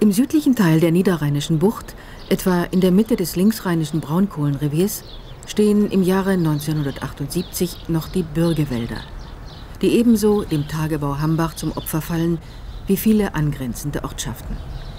Im südlichen Teil der Niederrheinischen Bucht, etwa in der Mitte des linksrheinischen Braunkohlenreviers, stehen im Jahre 1978 noch die Bürgewälder, die ebenso dem Tagebau Hambach zum Opfer fallen wie viele angrenzende Ortschaften.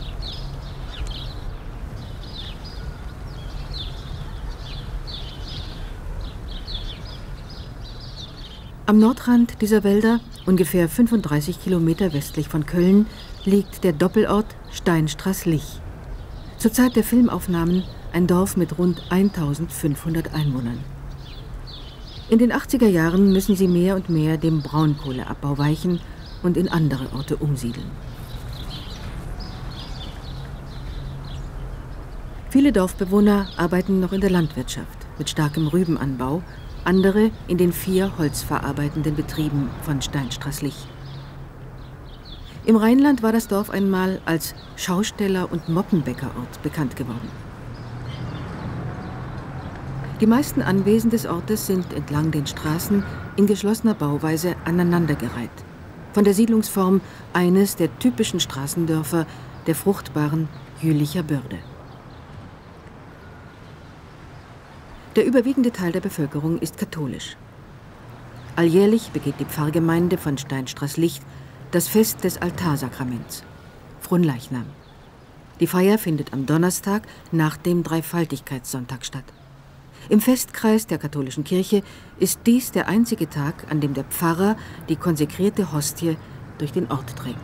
Am Nordrand dieser Wälder, ungefähr 35 Kilometer westlich von Köln, liegt der Doppelort Steinstraßlich. Zur Zeit der Filmaufnahmen ein Dorf mit rund 1500 Einwohnern. In den 80er Jahren müssen sie mehr und mehr dem Braunkohleabbau weichen und in andere Orte umsiedeln. Viele Dorfbewohner arbeiten noch in der Landwirtschaft mit starkem Rübenanbau, andere in den 4 holzverarbeitenden Betrieben von Steinstraßlich. Im Rheinland war das Dorf einmal als Schausteller- und Moppenbäckerort bekannt geworden. Die meisten Anwesen des Ortes sind entlang den Straßen in geschlossener Bauweise aneinandergereiht. Von der Siedlungsform eines der typischen Straßendörfer der fruchtbaren Jülicher Börde. Der überwiegende Teil der Bevölkerung ist katholisch. Alljährlich begeht die Pfarrgemeinde von Steinstraßlich das Fest des Altarsakraments, Fronleichnam. Die Feier findet am Donnerstag nach dem Dreifaltigkeitssonntag statt. Im Festkreis der katholischen Kirche ist dies der einzige Tag, an dem der Pfarrer die konsekrierte Hostie durch den Ort trägt.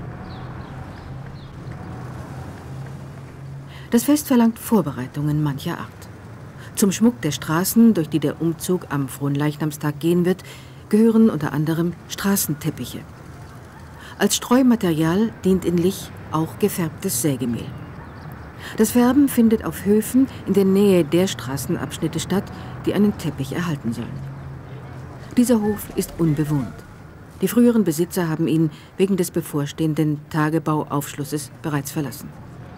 Das Fest verlangt Vorbereitungen mancher Art. Zum Schmuck der Straßen, durch die der Umzug am Fronleichnamstag gehen wird, gehören unter anderem Straßenteppiche. Als Streumaterial dient in Lich auch gefärbtes Sägemehl. Das Färben findet auf Höfen in der Nähe der Straßenabschnitte statt, die einen Teppich erhalten sollen. Dieser Hof ist unbewohnt. Die früheren Besitzer haben ihn wegen des bevorstehenden Tagebauaufschlusses bereits verlassen.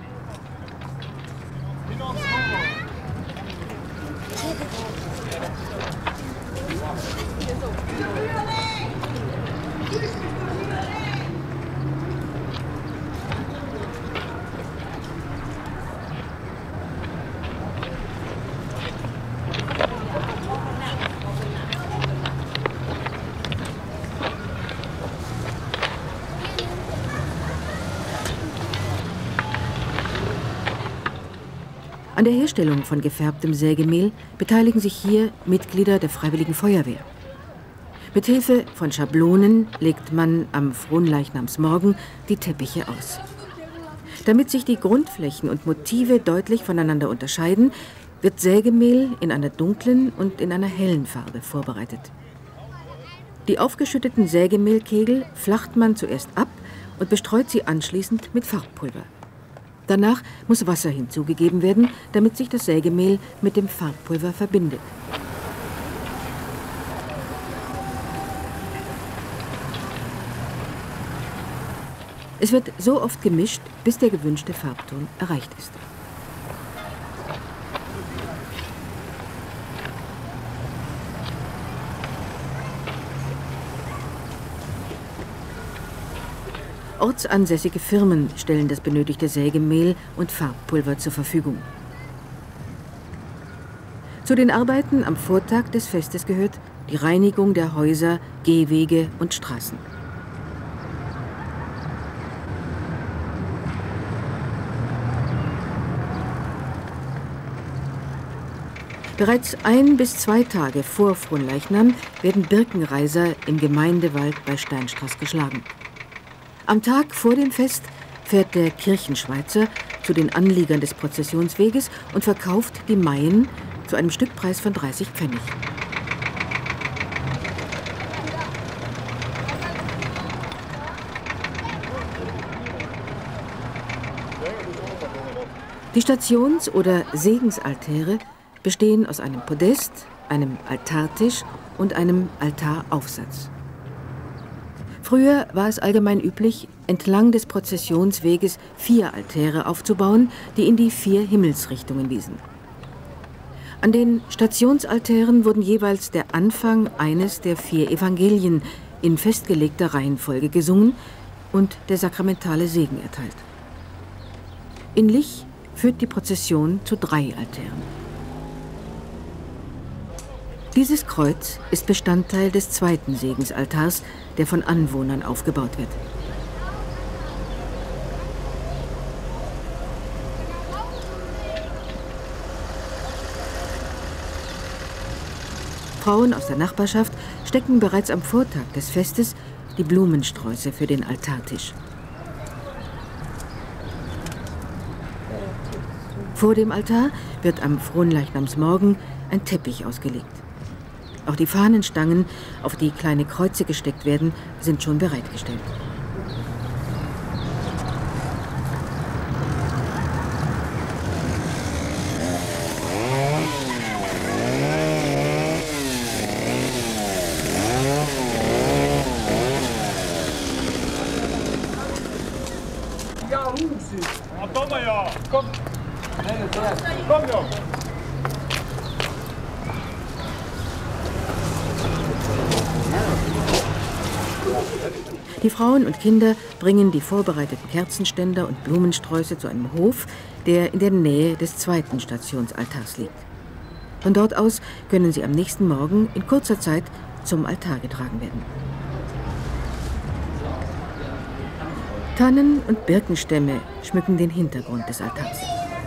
An der Herstellung von gefärbtem Sägemehl beteiligen sich hier Mitglieder der Freiwilligen Feuerwehr. Mithilfe von Schablonen legt man am Fronleichnamsmorgen die Teppiche aus. Damit sich die Grundflächen und Motive deutlich voneinander unterscheiden, wird Sägemehl in einer dunklen und in einer hellen Farbe vorbereitet. Die aufgeschütteten Sägemehlkegel flacht man zuerst ab und bestreut sie anschließend mit Farbpulver. Danach muss Wasser hinzugegeben werden, damit sich das Sägemehl mit dem Farbpulver verbindet. Es wird so oft gemischt, bis der gewünschte Farbton erreicht ist. Ortsansässige Firmen stellen das benötigte Sägemehl und Farbpulver zur Verfügung. Zu den Arbeiten am Vortag des Festes gehört die Reinigung der Häuser, Gehwege und Straßen. Bereits 1 bis 2 Tage vor Fronleichnam werden Birkenreiser im Gemeindewald bei Steinstraß geschlagen. Am Tag vor dem Fest fährt der Kirchenschweizer zu den Anliegern des Prozessionsweges und verkauft die Maien zu einem Stückpreis von 30 Pfennig. Die Stations- oder Segensaltäre bestehen aus einem Podest, einem Altartisch und einem Altaraufsatz. Früher war es allgemein üblich, entlang des Prozessionsweges 4 Altäre aufzubauen, die in die 4 Himmelsrichtungen wiesen. An den Stationsaltären wurden jeweils der Anfang eines der 4 Evangelien in festgelegter Reihenfolge gesungen und der sakramentale Segen erteilt. In Lich führt die Prozession zu 3 Altären. Dieses Kreuz ist Bestandteil des 2. Segensaltars, der von Anwohnern aufgebaut wird. Frauen aus der Nachbarschaft stecken bereits am Vortag des Festes die Blumensträuße für den Altartisch. Vor dem Altar wird am Fronleichnamsmorgen ein Teppich ausgelegt. Auch die Fahnenstangen, auf die kleine Kreuze gesteckt werden, sind schon bereitgestellt. Die Frauen und Kinder bringen die vorbereiteten Kerzenständer und Blumensträuße zu einem Hof, der in der Nähe des 2. Stationsaltars liegt. Von dort aus können sie am nächsten Morgen in kurzer Zeit zum Altar getragen werden. Tannen und Birkenstämme schmücken den Hintergrund des Altars.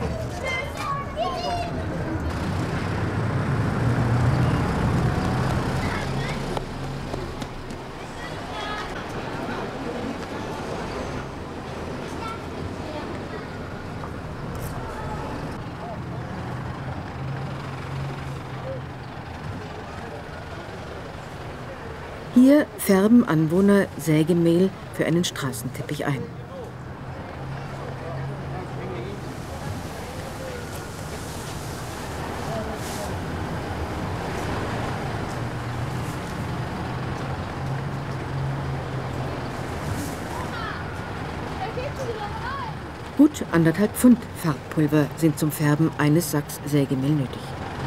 Hier färben Anwohner Sägemehl für einen Straßenteppich ein. Gut 1,5 Pfund Farbpulver sind zum Färben eines Sacks Sägemehl nötig.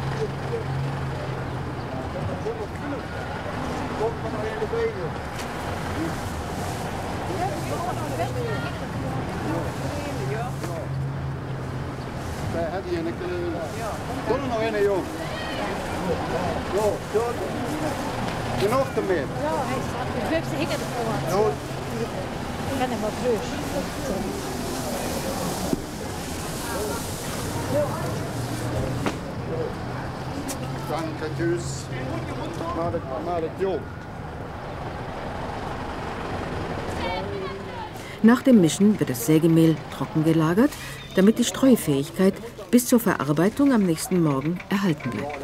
Nach dem Mischen wird das Sägemehl trocken gelagert, damit die Streufähigkeit bis zur Verarbeitung am nächsten Morgen erhalten bleibt.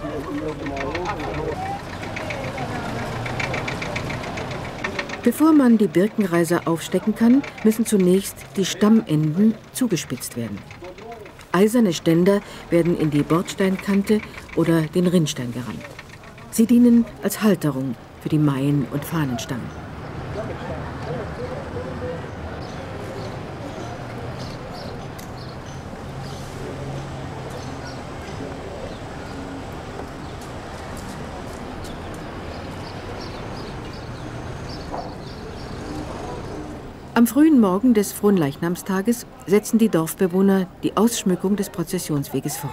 Bevor man die Birkenreiser aufstecken kann, müssen zunächst die Stammenden zugespitzt werden. Eiserne Ständer werden in die Bordsteinkante oder den Rinnstein gerammt. Sie dienen als Halterung für die Maien- und Fahnenstangen. Am frühen Morgen des Fronleichnamstages setzen die Dorfbewohner die Ausschmückung des Prozessionsweges fort.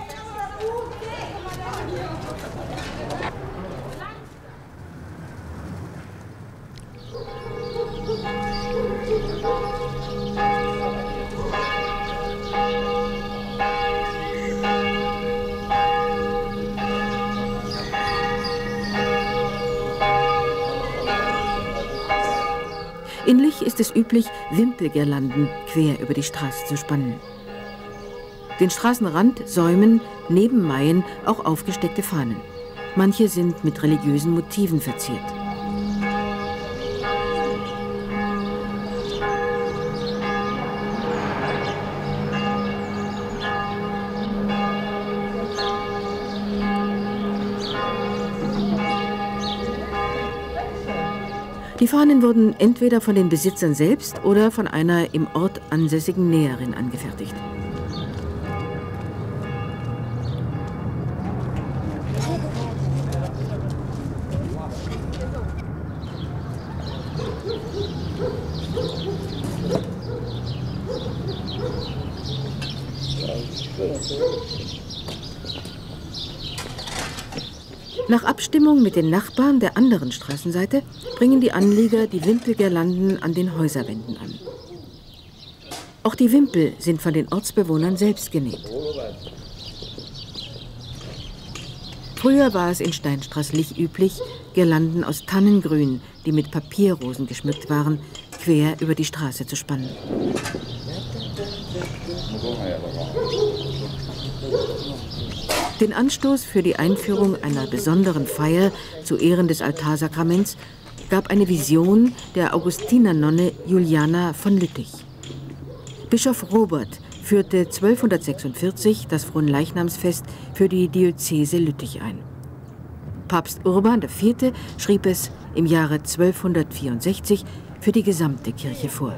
In Lich ist es üblich, Wimpelgirlanden quer über die Straße zu spannen. Den Straßenrand säumen neben Maien auch aufgesteckte Fahnen. Manche sind mit religiösen Motiven verziert. Die Fahnen wurden entweder von den Besitzern selbst oder von einer im Ort ansässigen Näherin angefertigt. Nach Abstimmung mit den Nachbarn der anderen Straßenseite bringen die Anlieger die Wimpelgirlanden an den Häuserwänden an. Auch die Wimpel sind von den Ortsbewohnern selbst genäht. Früher war es in Steinstraßlich üblich, Girlanden aus Tannengrün, die mit Papierrosen geschmückt waren, quer über die Straße zu spannen. Den Anstoß für die Einführung einer besonderen Feier zu Ehren des Altarsakraments gab eine Vision der Augustinernonne Juliana von Lüttich. Bischof Robert führte 1246 das Fronleichnamsfest für die Diözese Lüttich ein. Papst Urban IV. Schrieb es im Jahre 1264 für die gesamte Kirche vor.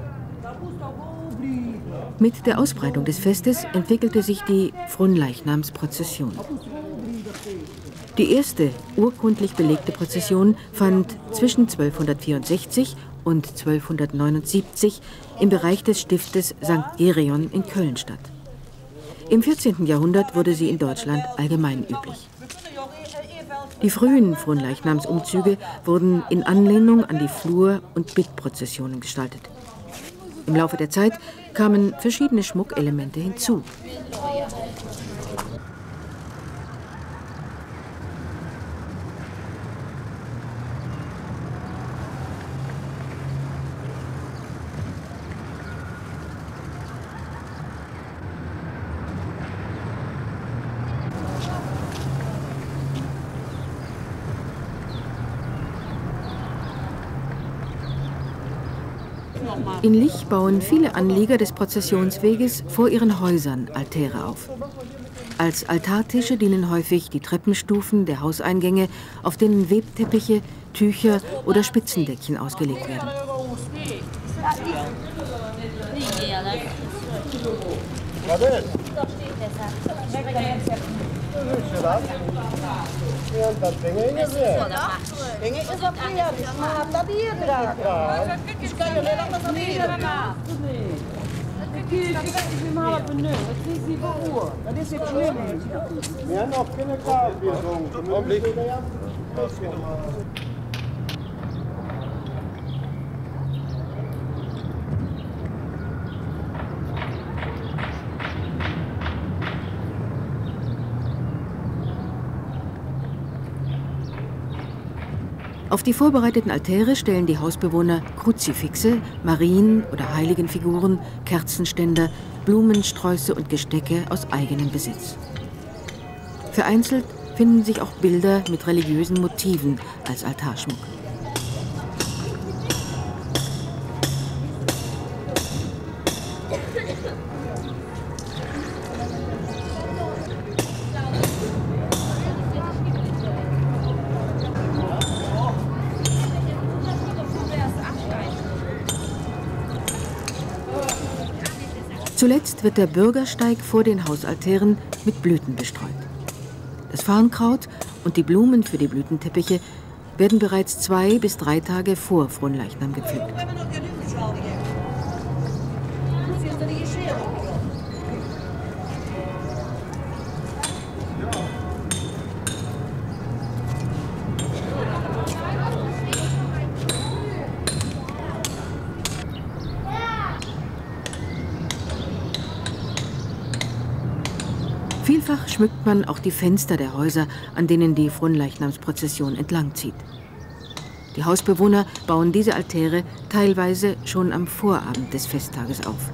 Mit der Ausbreitung des Festes entwickelte sich die Fronleichnamsprozession. Die erste urkundlich belegte Prozession fand zwischen 1264 und 1279 im Bereich des Stiftes St. Gereon in Köln statt. Im 14. Jahrhundert wurde sie in Deutschland allgemein üblich. Die frühen Fronleichnamsumzüge wurden in Anlehnung an die Flur- und Bittprozessionen gestaltet. Im Laufe der Zeit kamen verschiedene Schmuckelemente hinzu. In Lich bauen viele Anlieger des Prozessionsweges vor ihren Häusern Altäre auf. Als Altartische dienen häufig die Treppenstufen der Hauseingänge, auf denen Webteppiche, Tücher oder Spitzendeckchen ausgelegt werden. Auf die vorbereiteten Altäre stellen die Hausbewohner Kruzifixe, Marien- oder Heiligenfiguren, Kerzenständer, Blumensträuße und Gestecke aus eigenem Besitz. Vereinzelt finden sich auch Bilder mit religiösen Motiven als Altarschmuck. Zuletzt wird der Bürgersteig vor den Hausaltären mit Blüten bestreut. Das Farnkraut und die Blumen für die Blütenteppiche werden bereits 2 bis 3 Tage vor Fronleichnam gepflückt. Vielfach schmückt man auch die Fenster der Häuser, an denen die Fronleichnamsprozession entlangzieht. Die Hausbewohner bauen diese Altäre teilweise schon am Vorabend des Festtages auf.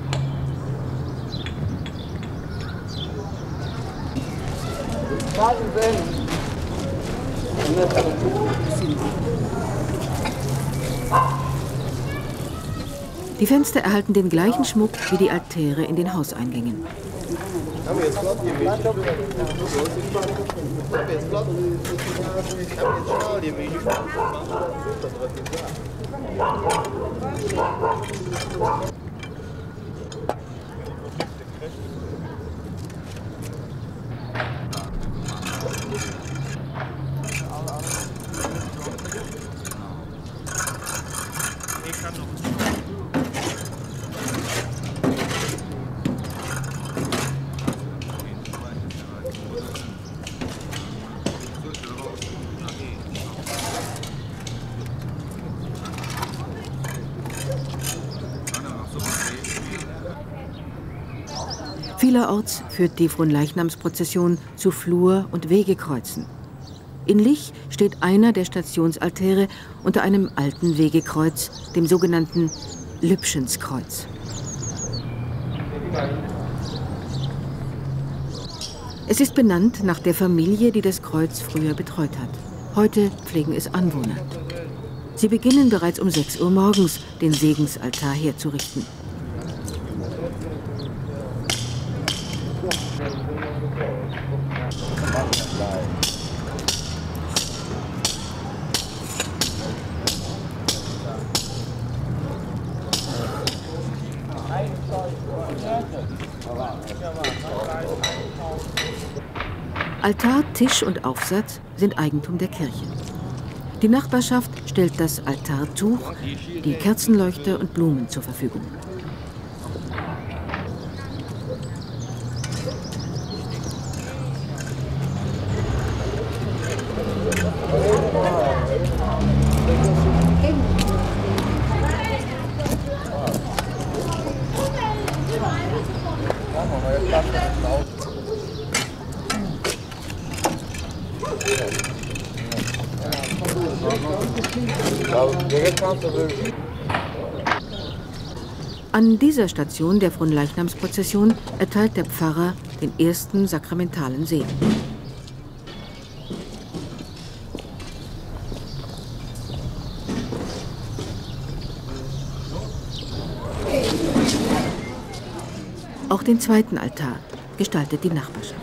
Die Fenster erhalten den gleichen Schmuck wie die Altäre in den Hauseingängen. Vielerorts führt die Fronleichnamsprozession zu Flur- und Wegekreuzen. In Lich steht einer der Stationsaltäre unter einem alten Wegekreuz, dem sogenannten Lübschenskreuz. Es ist benannt nach der Familie, die das Kreuz früher betreut hat. Heute pflegen es Anwohner. Sie beginnen bereits um 6 Uhr morgens, den Segensaltar herzurichten. Altar, Tisch und Aufsatz sind Eigentum der Kirche. Die Nachbarschaft stellt das Altartuch, die Kerzenleuchter und Blumen zur Verfügung. An dieser Station der Fronleichnamsprozession erteilt der Pfarrer den ersten sakramentalen Segen. Auch den zweiten Altar gestaltet die Nachbarschaft.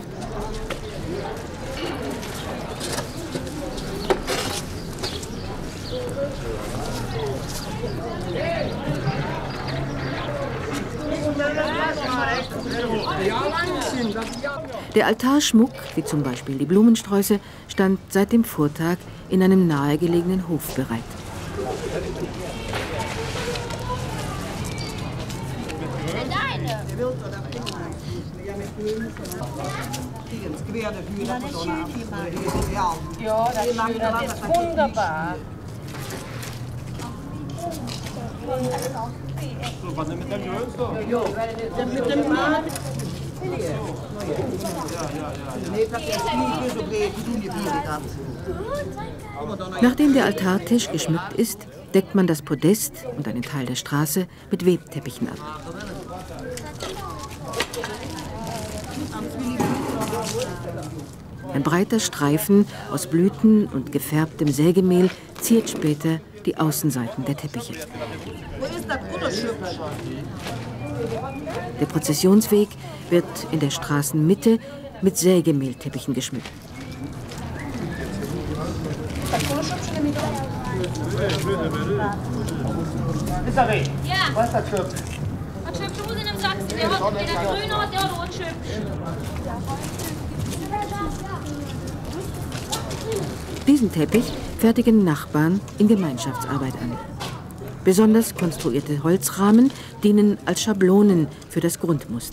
Der Altarschmuck, wie zum Beispiel die Blumensträuße, stand seit dem Vortag in einem nahegelegenen Hof bereit. Ja, das ist wunderbar. Nachdem der Altartisch geschmückt ist, deckt man das Podest und einen Teil der Straße mit Webteppichen ab. Ein breiter Streifen aus Blüten und gefärbtem Sägemehl ziert später die Außenseiten der Teppiche. Der Prozessionsweg wird in der Straßenmitte mit Sägemehlteppichen geschmückt. Ja. Was ist das Schöpf? Das Schöpf muss in einem Sachsen. Der hat den grünen hat, der hat rot Schöpf. Diesen Teppich fertigen Nachbarn in Gemeinschaftsarbeit an. Besonders konstruierte Holzrahmen dienen als Schablonen für das Grundmuster.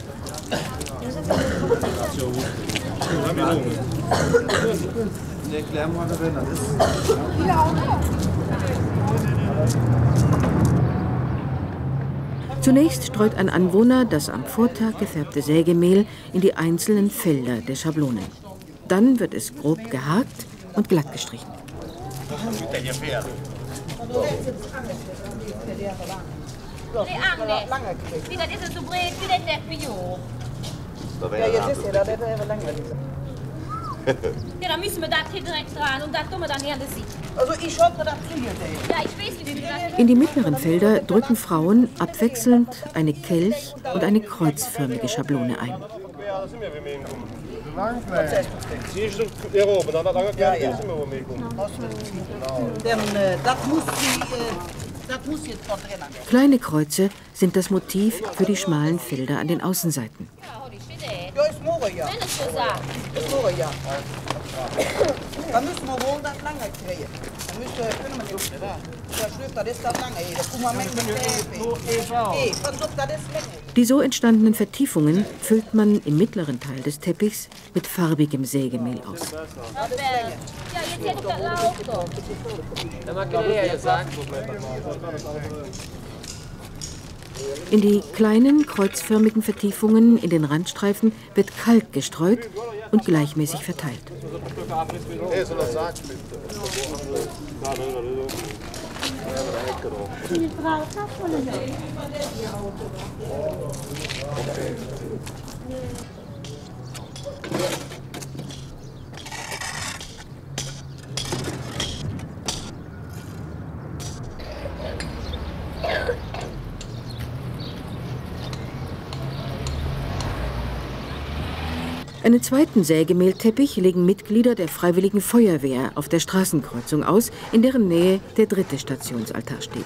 Zunächst streut ein Anwohner das am Vortag gefärbte Sägemehl in die einzelnen Felder der Schablonen. Dann wird es grob gehakt und glatt gestrichen. Das ist so breit wie der Teppich hoch. Ja, dann müssen wir das hier direkt dran und das tun wir dann her das sieht. Also ich hoffe, das kriegen wir. Ja, ich weiß, wie das. In die mittleren Felder drücken Frauen abwechselnd eine Kelch- und eine kreuzförmige Schablone ein. Kleine Kreuze sind das Motiv für die schmalen Felder an den Außenseiten. Ja, ist morgen, ja. Wenn es so sagt. Ist morgen, ja. Dann müssen wir wohl das lange kriegen. Dann können wir nicht. Der Schrift, das ist das lange. Da gucken wir mit. Die so entstandenen Vertiefungen füllt man im mittleren Teil des Teppichs mit farbigem Sägemehl aus. Ja, jetzt hätte ich das Lauf. In die kleinen kreuzförmigen Vertiefungen in den Randstreifen wird Kalk gestreut und gleichmäßig verteilt. Einen zweiten Sägemehlteppich legen Mitglieder der Freiwilligen Feuerwehr auf der Straßenkreuzung aus, in deren Nähe der dritte Stationsaltar steht.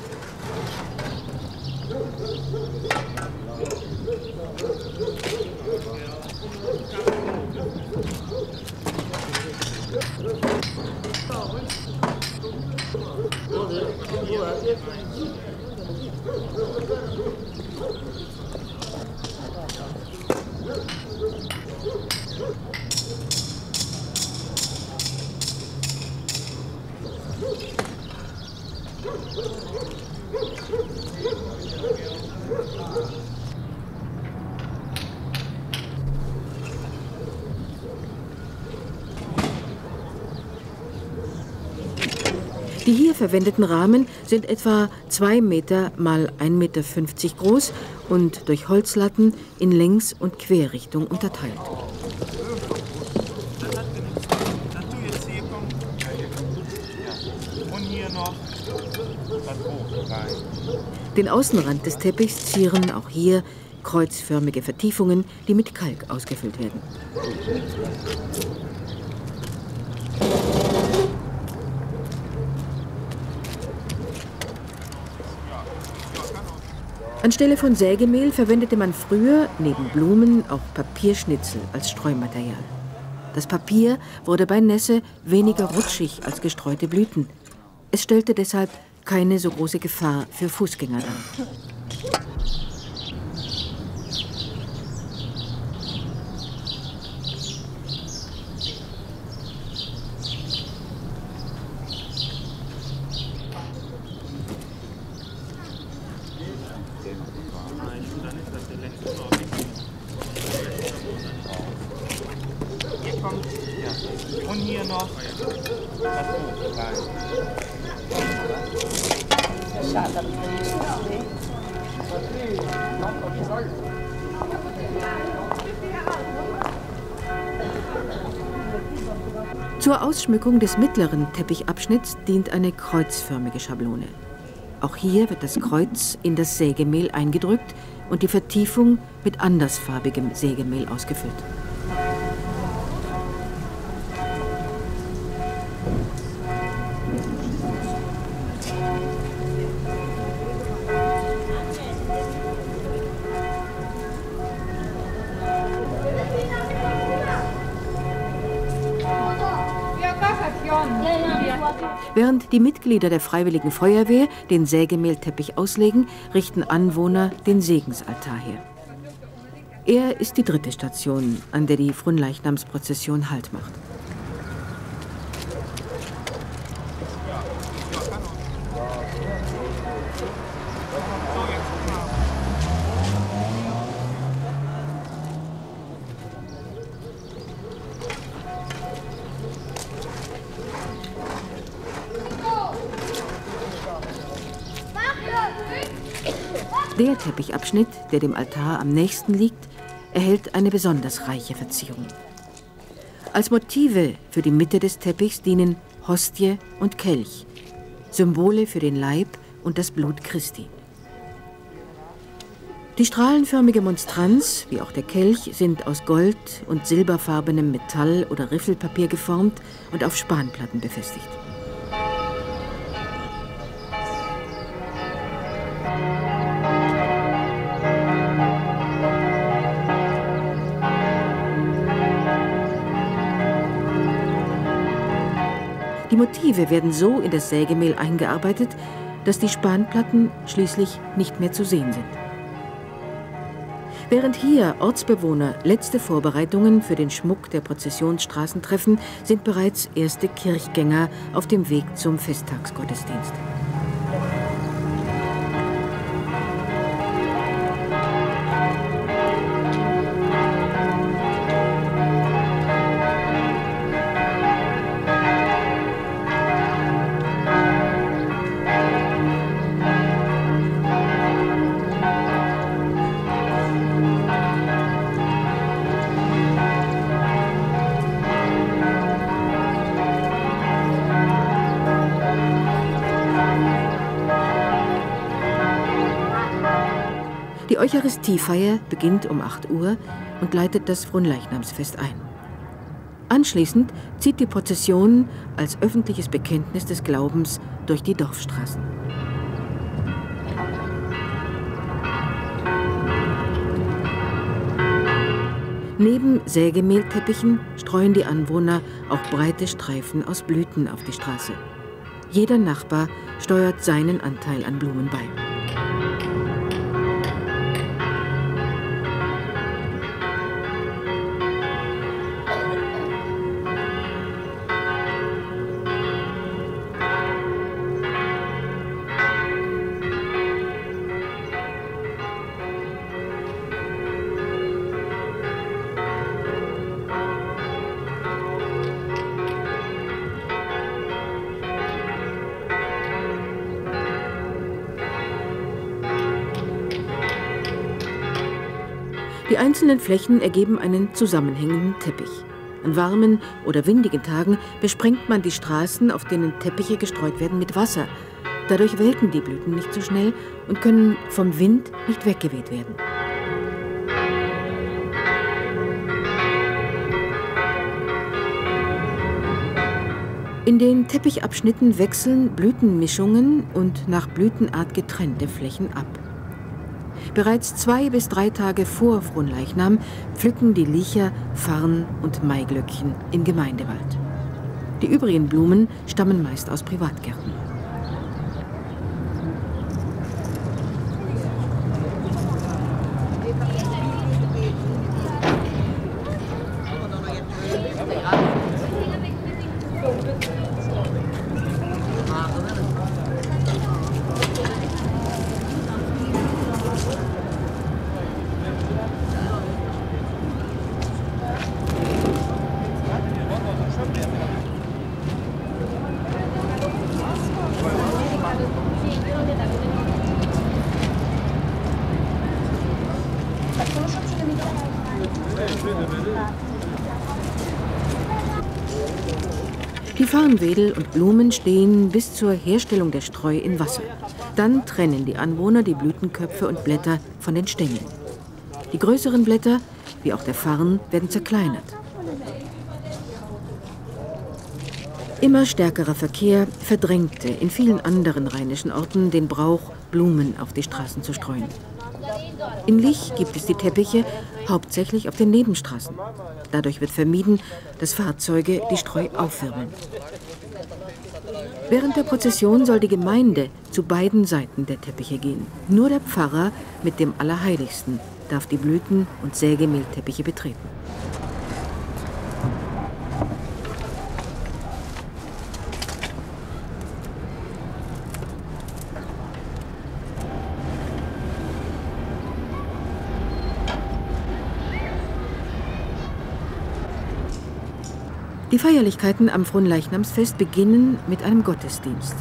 Die hier verwendeten Rahmen sind etwa 2 Meter mal 1,50 Meter groß und durch Holzlatten in Längs- und Querrichtung unterteilt. Den Außenrand des Teppichs zieren auch hier kreuzförmige Vertiefungen, die mit Kalk ausgefüllt werden. Anstelle von Sägemehl verwendete man früher neben Blumen auch Papierschnitzel als Streumaterial. Das Papier wurde bei Nässe weniger rutschig als gestreute Blüten. Es stellte deshalb keine so große Gefahr für Fußgänger dar. Und hier noch das Buch rein. Zur Ausschmückung des mittleren Teppichabschnitts dient eine kreuzförmige Schablone. Auch hier wird das Kreuz in das Sägemehl eingedrückt und die Vertiefung mit andersfarbigem Sägemehl ausgefüllt. Während die Mitglieder der Freiwilligen Feuerwehr den Sägemehlteppich auslegen, richten Anwohner den Segensaltar her. Er ist die dritte Station, an der die Fronleichnamsprozession Halt macht. Der Teppichabschnitt, der dem Altar am nächsten liegt, erhält eine besonders reiche Verzierung. Als Motive für die Mitte des Teppichs dienen Hostie und Kelch, Symbole für den Leib und das Blut Christi. Die strahlenförmige Monstranz, wie auch der Kelch, sind aus Gold- und silberfarbenem Metall oder Riffelpapier geformt und auf Spanplatten befestigt. Die Motive werden so in das Sägemehl eingearbeitet, dass die Spanplatten schließlich nicht mehr zu sehen sind. Während hier Ortsbewohner letzte Vorbereitungen für den Schmuck der Prozessionsstraßen treffen, sind bereits erste Kirchgänger auf dem Weg zum Festtagsgottesdienst. Eucharistiefeier beginnt um 8 Uhr und leitet das Fronleichnamsfest ein. Anschließend zieht die Prozession als öffentliches Bekenntnis des Glaubens durch die Dorfstraßen. Neben Sägemehlteppichen streuen die Anwohner auch breite Streifen aus Blüten auf die Straße. Jeder Nachbar steuert seinen Anteil an Blumen bei. Die einzelnen Flächen ergeben einen zusammenhängenden Teppich. An warmen oder windigen Tagen besprengt man die Straßen, auf denen Teppiche gestreut werden, mit Wasser. Dadurch welken die Blüten nicht so schnell und können vom Wind nicht weggeweht werden. In den Teppichabschnitten wechseln Blütenmischungen und nach Blütenart getrennte Flächen ab. Bereits 2 bis 3 Tage vor Fronleichnam pflücken die Liecher Farn- und Maiglöckchen im Gemeindewald. Die übrigen Blumen stammen meist aus Privatgärten. Die Farnwedel und Blumen stehen bis zur Herstellung der Streu in Wasser. Dann trennen die Anwohner die Blütenköpfe und Blätter von den Stängeln. Die größeren Blätter, wie auch der Farn, werden zerkleinert. Immer stärkerer Verkehr verdrängte in vielen anderen rheinischen Orten den Brauch, Blumen auf die Straßen zu streuen. In Lich gibt es die Teppiche hauptsächlich auf den Nebenstraßen. Dadurch wird vermieden, dass Fahrzeuge die Streu aufwirbeln. Während der Prozession soll die Gemeinde zu beiden Seiten der Teppiche gehen. Nur der Pfarrer mit dem Allerheiligsten darf die Blüten- und Sägemehlteppiche betreten. Die Feierlichkeiten am Fronleichnamsfest beginnen mit einem Gottesdienst.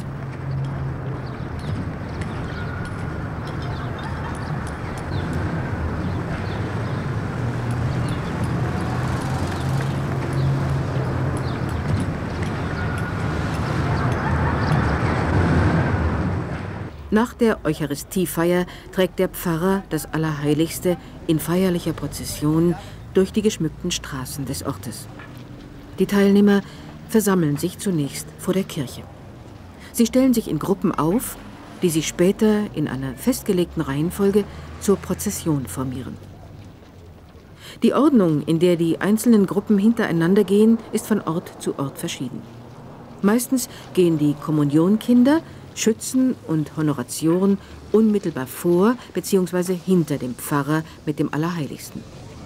Nach der Eucharistiefeier trägt der Pfarrer das Allerheiligste in feierlicher Prozession durch die geschmückten Straßen des Ortes. Die Teilnehmer versammeln sich zunächst vor der Kirche. Sie stellen sich in Gruppen auf, die sich später in einer festgelegten Reihenfolge zur Prozession formieren. Die Ordnung, in der die einzelnen Gruppen hintereinander gehen, ist von Ort zu Ort verschieden. Meistens gehen die Kommunionkinder, Schützen und Honoratioren unmittelbar vor bzw. hinter dem Pfarrer mit dem Allerheiligsten.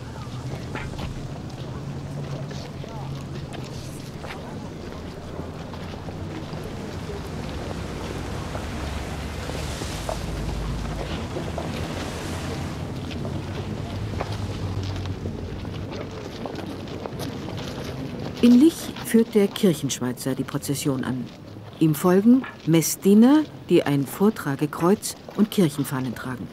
In Lich führt der Kirchenschweizer die Prozession an. Ihm folgen Messdiener, die ein Vortragekreuz und Kirchenfahnen tragen.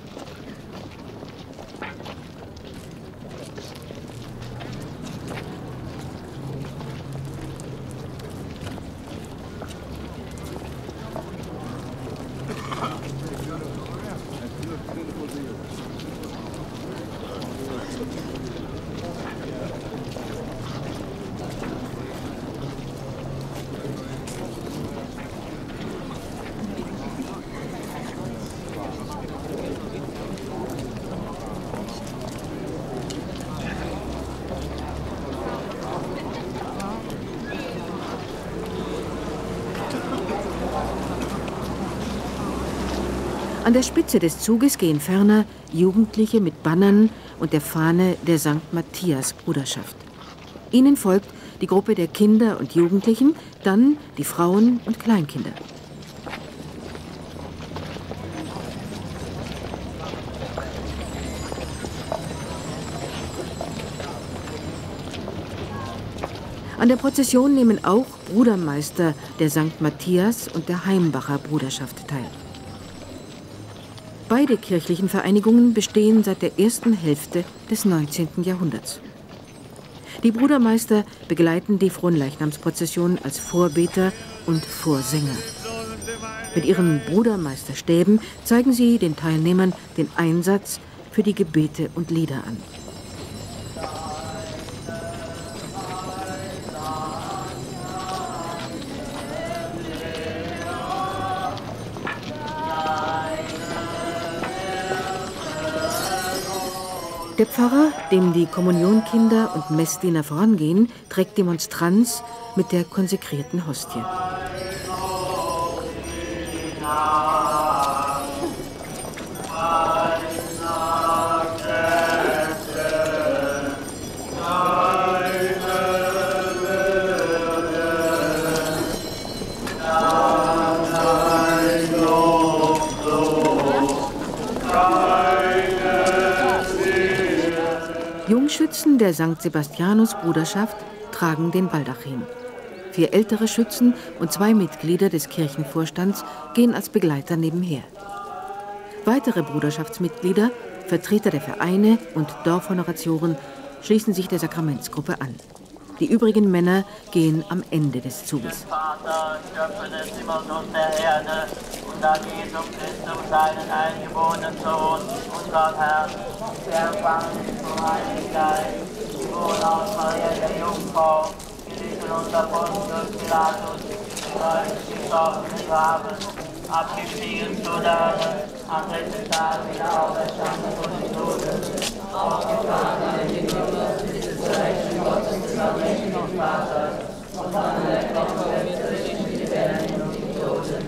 An der Spitze des Zuges gehen ferner Jugendliche mit Bannern und der Fahne der St. Matthias-Bruderschaft. Ihnen folgt die Gruppe der Kinder und Jugendlichen, dann die Frauen und Kleinkinder. An der Prozession nehmen auch Brudermeister der St. Matthias und der Heimbacher Bruderschaft teil. Beide kirchlichen Vereinigungen bestehen seit der ersten Hälfte des 19. Jahrhunderts. Die Brudermeister begleiten die Fronleichnamsprozession als Vorbeter und Vorsänger. Mit ihren Brudermeisterstäben zeigen sie den Teilnehmern den Einsatz für die Gebete und Lieder an. Der Pfarrer, dem die Kommunionkinder und Messdiener vorangehen, trägt die Monstranz mit der konsekrierten Hostie. Jungschützen der St. Sebastianus-Bruderschaft tragen den Baldachin. 4 ältere Schützen und 2 Mitglieder des Kirchenvorstands gehen als Begleiter nebenher. Weitere Bruderschaftsmitglieder, Vertreter der Vereine und Dorfhonoratioren schließen sich der Sakramentsgruppe an. Die übrigen Männer gehen am Ende des Zuges. Vater, Schöpfer des Himmels und der Erde, und an Jesus Christus, seinen eingeborenen Sohn, unseren Herrn, der empfangen ist vom Heiligen Geist, geboren aus Maria der Jungfrau, gelitten unter Pontius Pilatus, gekreuzigt, gestorben, begraben, abgestiegen zu der Hölle, am 3. Tag wieder auferstanden von den Toten, aufgefahren in den Himmel, dieses Zeichen Gottes des allmächtigen Vaters, und von der Kraft zwischen die Lebendigen und die Toten.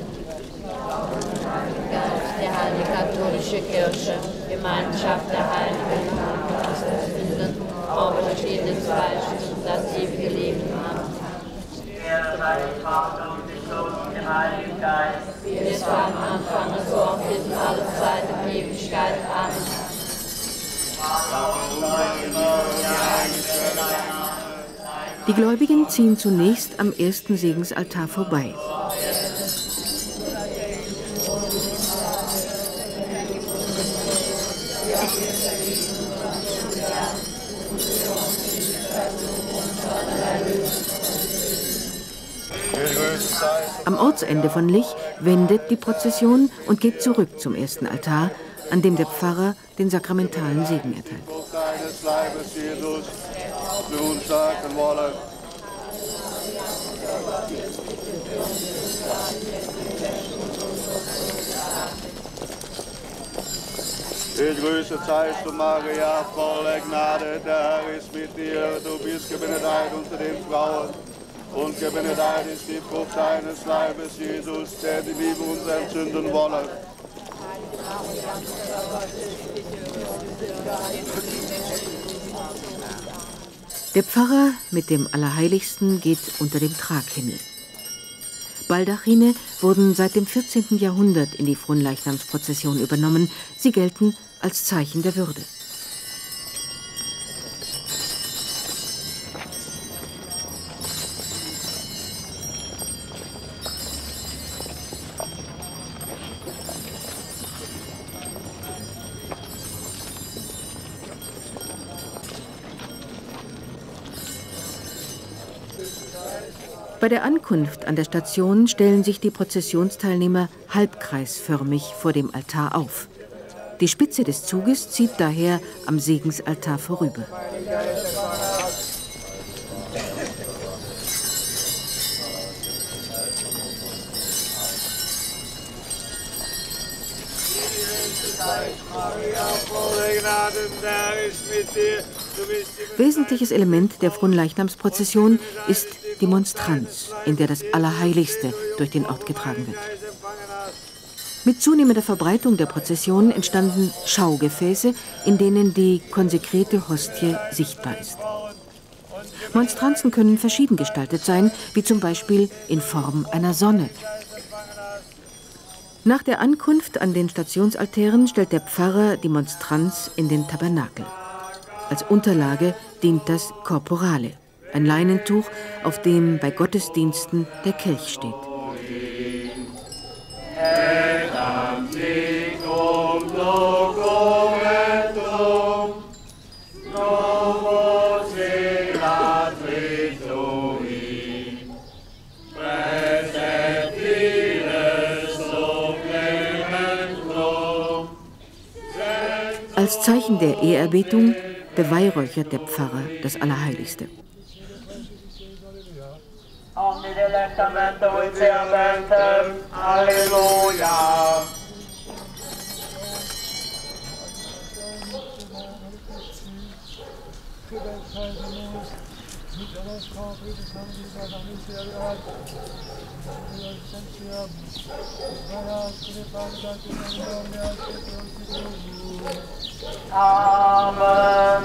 Geist, die heilige katholische Kirche, Gemeinschaft der Heiligen, Auferstehen des Fleisches und das ewige Leben haben. Ehre sei dem Vater und dem Sohn und dem Heiligen Geist, wie es war am Anfang, so auch jetzt in alle Zeit und Ewigkeit. Amen. Die Gläubigen ziehen zunächst am ersten Segensaltar vorbei. Am Ortsende von Lich wendet die Prozession und geht zurück zum ersten Altar, an dem der Pfarrer den sakramentalen Segen erteilt. Deines Leibes, Jesus, für uns stärken wolle. Ich grüße, zeigst du Maria, voller Gnade, der Herr ist mit dir. Du bist gebenedeit unter den Frauen und gebenedeit ist die Frucht deines Leibes, Jesus, der die Liebe uns entzünden wolle. Der Pfarrer mit dem Allerheiligsten geht unter dem Traghimmel. Baldachine wurden seit dem 14. Jahrhundert in die Fronleichnamsprozession übernommen. Sie gelten als Zeichen der Würde. Bei der Ankunft an der Station stellen sich die Prozessionsteilnehmer halbkreisförmig vor dem Altar auf. Die Spitze des Zuges zieht daher am Segensaltar vorüber. Wesentliches Element der Fronleichnamsprozession ist die Monstranz, in der das Allerheiligste durch den Ort getragen wird. Mit zunehmender Verbreitung der Prozession entstanden Schaugefäße, in denen die konsekrierte Hostie sichtbar ist. Monstranzen können verschieden gestaltet sein, wie zum Beispiel in Form einer Sonne. Nach der Ankunft an den Stationsaltären stellt der Pfarrer die Monstranz in den Tabernakel. Als Unterlage dient das Korporale, ein Leinentuch, auf dem bei Gottesdiensten der Kelch steht. Als Zeichen der Ehrerbietung beweihräuchert der Pfarrer das Allerheiligste. Halleluja! Amen.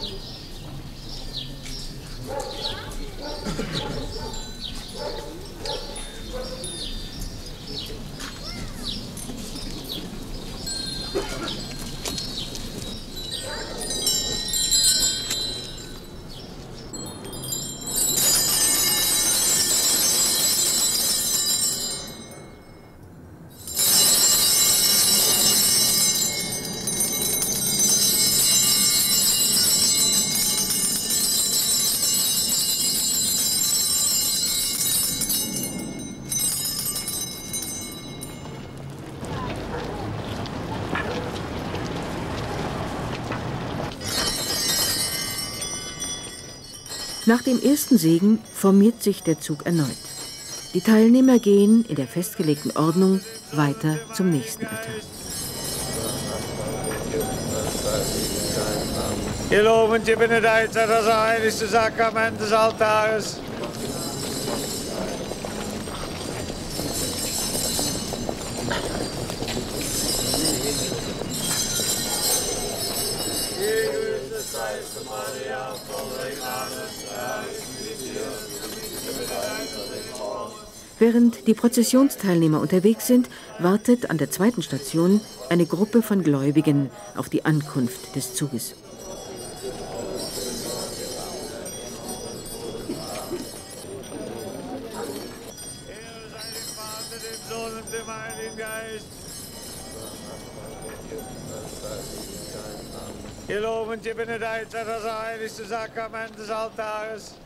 Nach dem ersten Segen formiert sich der Zug erneut. Die Teilnehmer gehen in der festgelegten Ordnung weiter zum nächsten Altar. Geloben und benedeit sei das heiligste Sakrament des Altares. Während die Prozessionsteilnehmer unterwegs sind, wartet an der zweiten Station eine Gruppe von Gläubigen auf die Ankunft des Zuges. Geloben und benedeit sei das heiligste Sakrament des Altares.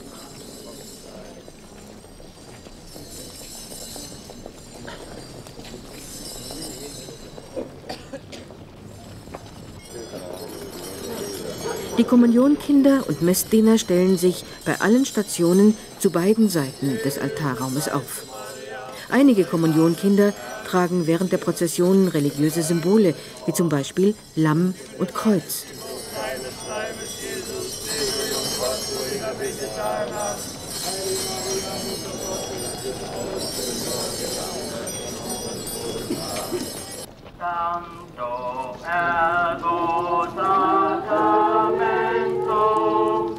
Die Kommunionkinder und Messdiener stellen sich bei allen Stationen zu beiden Seiten des Altarraumes auf. Einige Kommunionkinder tragen während der Prozession religiöse Symbole, wie zum Beispiel Lamm und Kreuz. Santo ergo sacramentum,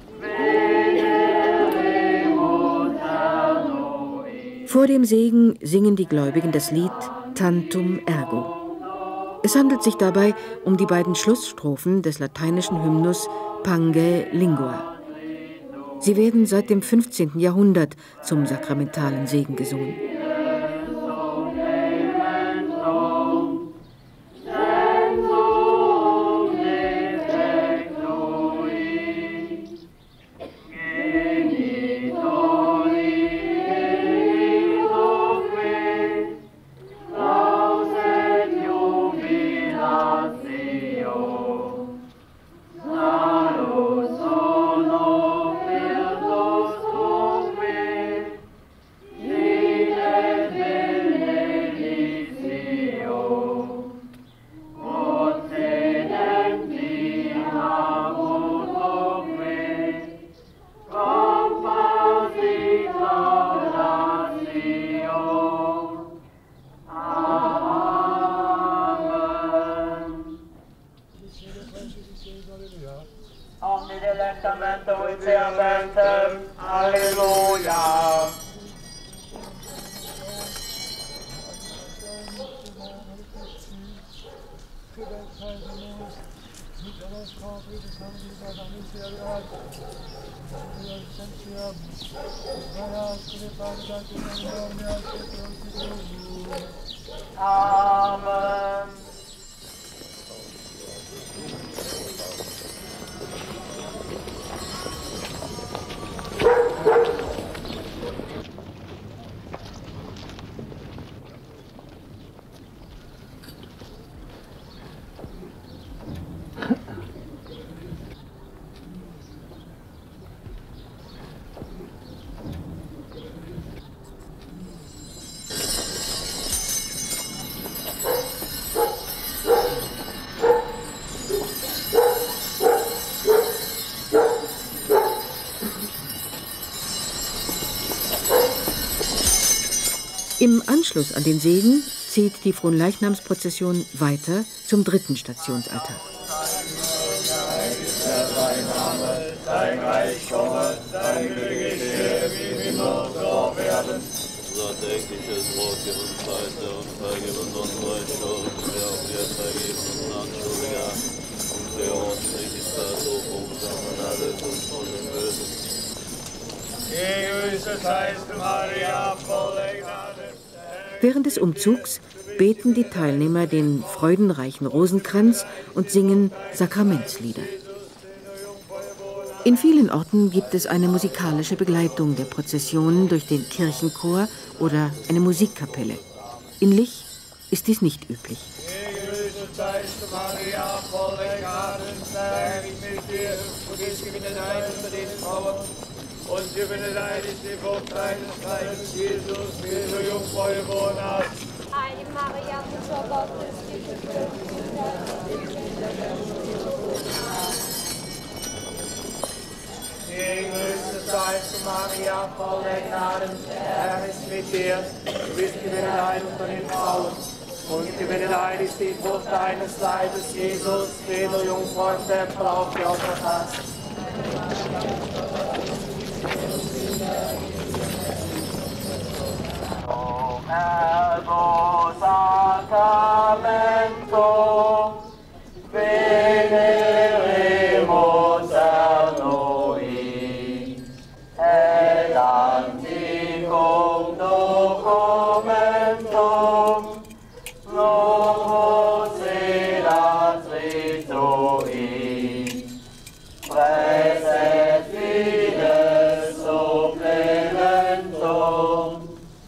veneremus Ernoi. Vor dem Segen singen die Gläubigen das Lied Tantum Ergo. Es handelt sich dabei um die beiden Schlussstrophen des lateinischen Hymnus Pange Lingua. Sie werden seit dem 15. Jahrhundert zum sakramentalen Segen gesungen. Yeah. Halleluja. Amen. Im Anschluss an den Segen zieht die Fronleichnamsprozession weiter zum dritten Stationsaltar. Dein Reich komme, dein Wille geschehe, wie im Himmel so auf Erden. Unser tägliches Brot gib uns heute und vergib uns unsere Schuld, wie auch wir vergeben unseren Anschuldigern. Und führe uns nicht in Versuchung, sondern alles uns von dem Bösen. Gegrüßet seist du, Maria, voller Gnade. Während des Umzugs beten die Teilnehmer den freudenreichen Rosenkranz und singen Sakramentslieder. In vielen Orten gibt es eine musikalische Begleitung der Prozessionen durch den Kirchenchor oder eine Musikkapelle. In Lich ist dies nicht üblich. Gegrüßet seist du, Maria, voller Gnade, der Herr ist mit dir, du bist gebenedeit unter den Frauen. Und gebenedeit ist die Frucht deines Leibes, Jesus, wie du Jungfrau geboren hast. Heilige Maria, Mutter Gottes, bitte für uns Sünder, Gegrüßet seist du, Maria, voller Gnaden, der Herr ist mit dir. Du bist gebenedeit unter den Frauen. Und gebenedeit ist die Frucht deines Leibes, Jesus, wie du Jungfrau im Tempel aufgeopfert hast. Ergo sacramento, veneremus a noi, et anticum documentum, novus erat ritui, praeset fides supplementum.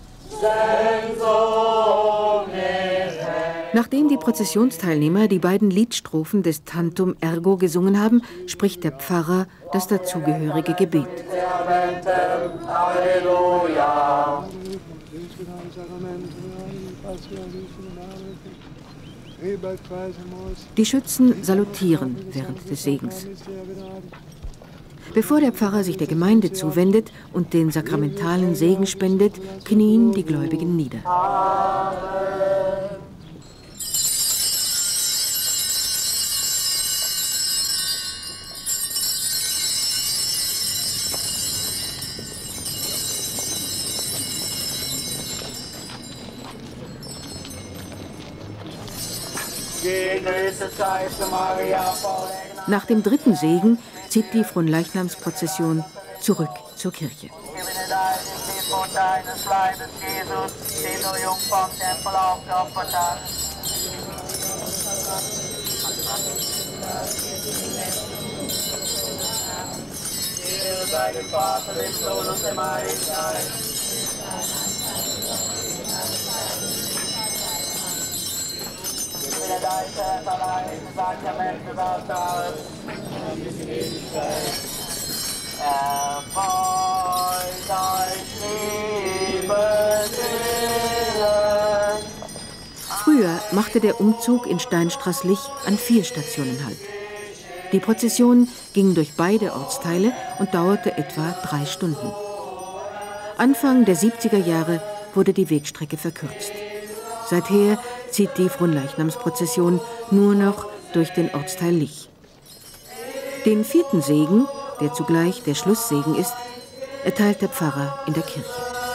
Nachdem die Prozessionsteilnehmer die beiden Liedstrophen des Tantum Ergo gesungen haben, spricht der Pfarrer das dazugehörige Gebet. Halleluja. Die Schützen salutieren während des Segens. Bevor der Pfarrer sich der Gemeinde zuwendet und den sakramentalen Segen spendet, knien die Gläubigen nieder. Nach dem dritten Segen zieht die Fronleichnamsprozession zurück zur Kirche. Gebenedeit ist die Frucht deines Leibes, Jesus, den du Jungfrau im Tempel aufgeopfert hast. Ehre sei dem Vater, dem Sohn und dem Heiligen Geist. Gebenedeit ist allein das Sakrament des Altares. Erfreut euch, liebe Seelen. Früher machte der Umzug in Steinstraßlich an 4 Stationen Halt. Die Prozession ging durch beide Ortsteile und dauerte etwa 3 Stunden. Anfang der 70er Jahre wurde die Wegstrecke verkürzt. Seither zieht die Fronleichnamsprozession nur noch durch den Ortsteil Lich. Den 4. Segen, der zugleich der Schlusssegen ist, erteilt der Pfarrer in der Kirche.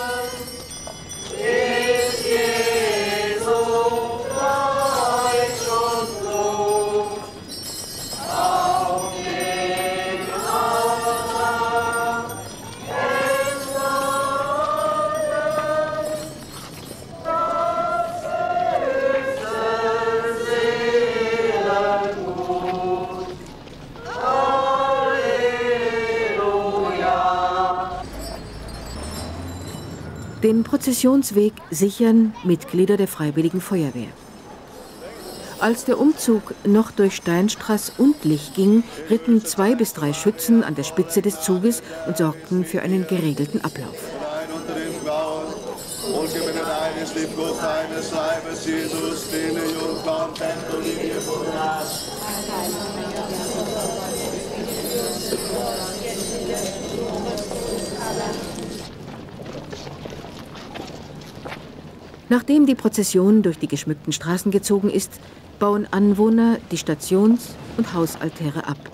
Den Prozessionsweg sichern Mitglieder der Freiwilligen Feuerwehr. Als der Umzug noch durch Steinstraß und Lich ging, ritten 2 bis 3 Schützen an der Spitze des Zuges und sorgten für einen geregelten Ablauf. Unter den Frauen und gebindet eines die Frucht eines Leibes, Jesus, den Jungfrau und Pentolie von Nachdem die Prozession durch die geschmückten Straßen gezogen ist, bauen Anwohner die Stations- und Hausaltäre ab.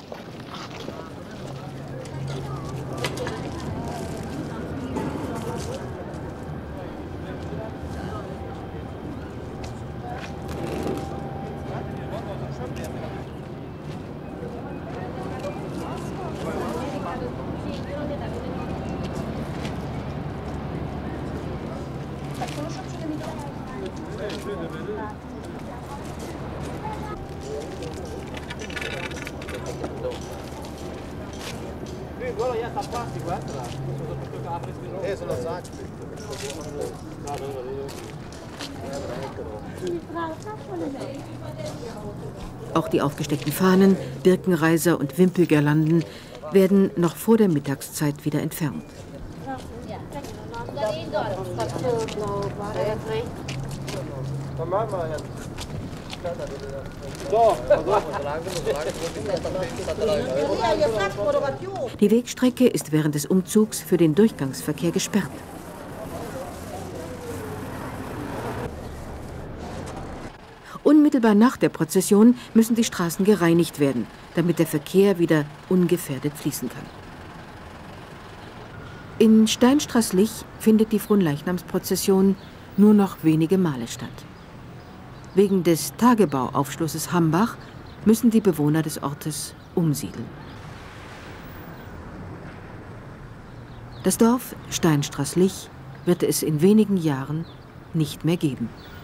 Auch die aufgesteckten Fahnen, Birkenreiser und Wimpelgirlanden werden noch vor der Mittagszeit wieder entfernt. Die Wegstrecke ist während des Umzugs für den Durchgangsverkehr gesperrt. Unmittelbar nach der Prozession müssen die Straßen gereinigt werden, damit der Verkehr wieder ungefährdet fließen kann. In Steinstraß-Lich findet die Fronleichnamsprozession nur noch wenige Male statt. Wegen des Tagebauaufschlusses Hambach müssen die Bewohner des Ortes umsiedeln. Das Dorf Steinstraß-Lich wird es in wenigen Jahren nicht mehr geben.